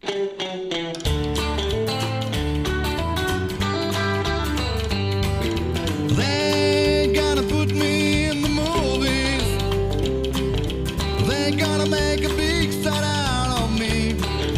They're gonna put me in the movies. They're gonna make a big star out of me.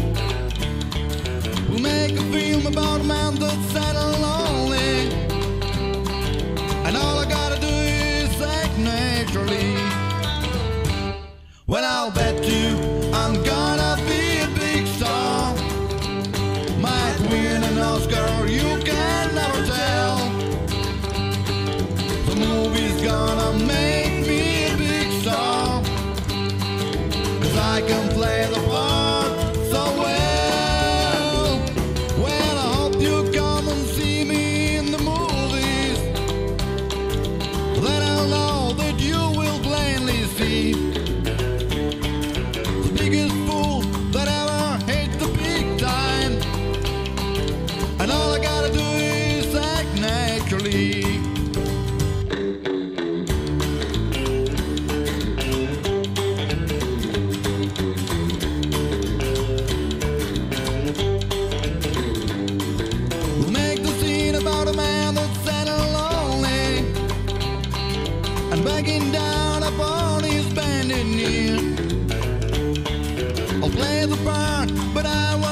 We'll make a film about a man that's sad and lonely, and all I gotta do is act naturally. Well, I'll bet you I'm gonna be a big star. Might win an Oscar, you can never tell. The movie's gonna make me a big star, 'cause I can play the part so well. Well, I hope you come and see me in the movies. Then I'll know that you will plainly see the biggest fool that ever hit the big time, and all I gotta do is act naturally. We'll make the scene about a man that's sad and lonely, and begging down upon his bended knee. I'll play the part, but I won't